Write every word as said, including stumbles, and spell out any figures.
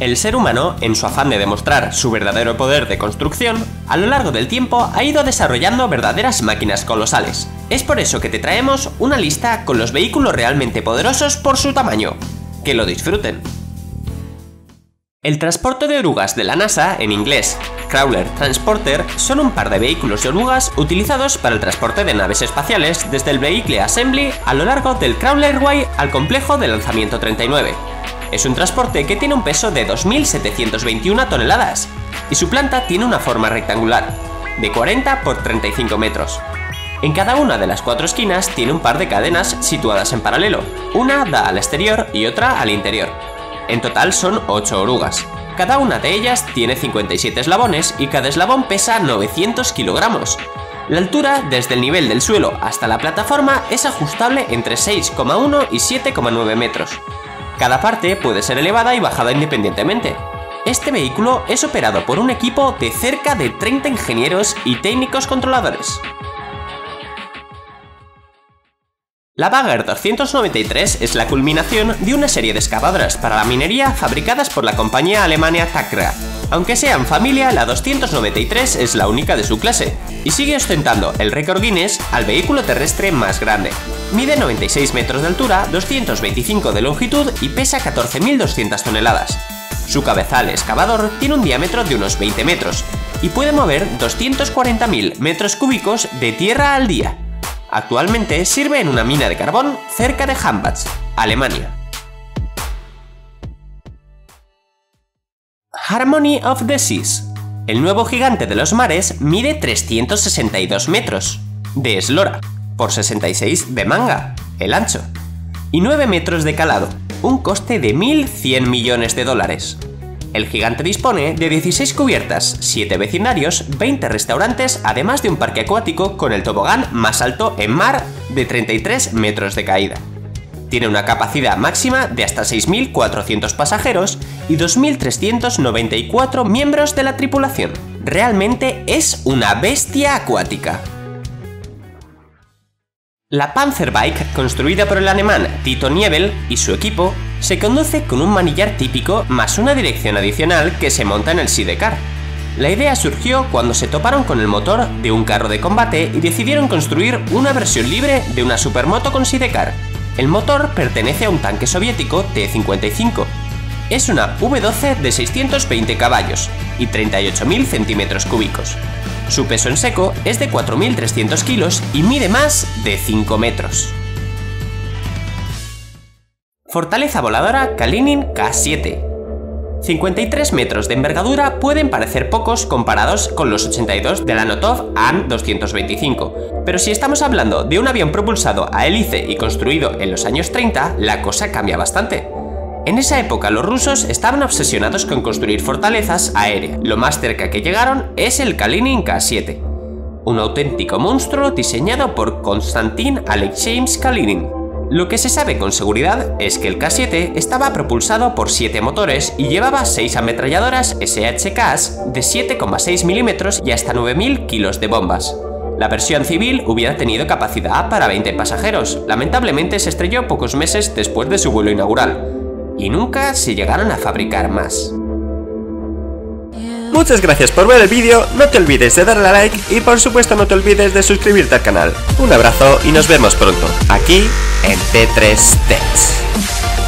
El ser humano, en su afán de demostrar su verdadero poder de construcción, a lo largo del tiempo ha ido desarrollando verdaderas máquinas colosales. Es por eso que te traemos una lista con los vehículos realmente poderosos por su tamaño. ¡Que lo disfruten! El transporte de orugas de la NASA, en inglés Crawler Transporter, son un par de vehículos de orugas utilizados para el transporte de naves espaciales desde el Vehicle Assembly a lo largo del Crawler Way al complejo de lanzamiento treinta y nueve. Es un transporte que tiene un peso de dos mil setecientos veintiuna toneladas y su planta tiene una forma rectangular, de cuarenta por treinta y cinco metros. En cada una de las cuatro esquinas tiene un par de cadenas situadas en paralelo, una da al exterior y otra al interior. En total son ocho orugas. Cada una de ellas tiene cincuenta y siete eslabones y cada eslabón pesa novecientos kilogramos. La altura desde el nivel del suelo hasta la plataforma es ajustable entre seis coma uno y siete coma nueve metros. Cada parte puede ser elevada y bajada independientemente. Este vehículo es operado por un equipo de cerca de treinta ingenieros y técnicos controladores. La Bagger doscientos noventa y tres es la culminación de una serie de excavadoras para la minería fabricadas por la compañía alemana Tacra. Aunque sean familia, la doscientos noventa y tres es la única de su clase, y sigue ostentando el récord Guinness al vehículo terrestre más grande. Mide noventa y seis metros de altura, doscientos veinticinco de longitud y pesa catorce mil doscientas toneladas. Su cabezal excavador tiene un diámetro de unos veinte metros, y puede mover doscientos cuarenta mil metros cúbicos de tierra al día. Actualmente sirve en una mina de carbón cerca de Hambach, Alemania. Harmony of the Seas. El nuevo gigante de los mares mide trescientos sesenta y dos metros, de eslora, por sesenta y seis de manga, el ancho, y nueve metros de calado, un coste de mil cien millones de dólares. El gigante dispone de dieciséis cubiertas, siete vecindarios, veinte restaurantes, además de un parque acuático con el tobogán más alto en mar de treinta y tres metros de caída. Tiene una capacidad máxima de hasta seis mil cuatrocientos pasajeros y dos mil trescientos noventa y cuatro miembros de la tripulación. Realmente es una bestia acuática. La Panzerbike, construida por el alemán Tito Niebel y su equipo, se conduce con un manillar típico más una dirección adicional que se monta en el sidecar. La idea surgió cuando se toparon con el motor de un carro de combate y decidieron construir una versión libre de una supermoto con sidecar. El motor pertenece a un tanque soviético T cincuenta y cinco. Es una V doce de seiscientos veinte caballos y treinta y ocho mil centímetros cúbicos. Su peso en seco es de cuatro mil trescientos kilos y mide más de cinco metros. Fortaleza voladora Kalinin K siete. cincuenta y tres metros de envergadura pueden parecer pocos comparados con los ochenta y dos de la Antonov An doscientos veinticinco, pero si estamos hablando de un avión propulsado a hélice y construido en los años treinta, la cosa cambia bastante. En esa época los rusos estaban obsesionados con construir fortalezas aéreas. Lo más cerca que llegaron es el Kalinin K siete, un auténtico monstruo diseñado por Konstantin Alexeyevich Kalinin. Lo que se sabe con seguridad es que el K siete estaba propulsado por siete motores y llevaba seis ametralladoras S H K de siete coma seis milímetros y hasta nueve mil kilos de bombas. La versión civil hubiera tenido capacidad para veinte pasajeros. Lamentablemente se estrelló pocos meses después de su vuelo inaugural, y nunca se llegaron a fabricar más. Muchas gracias por ver el vídeo, no te olvides de darle a like y por supuesto no te olvides de suscribirte al canal. Un abrazo y nos vemos pronto, aquí en T tres Techs.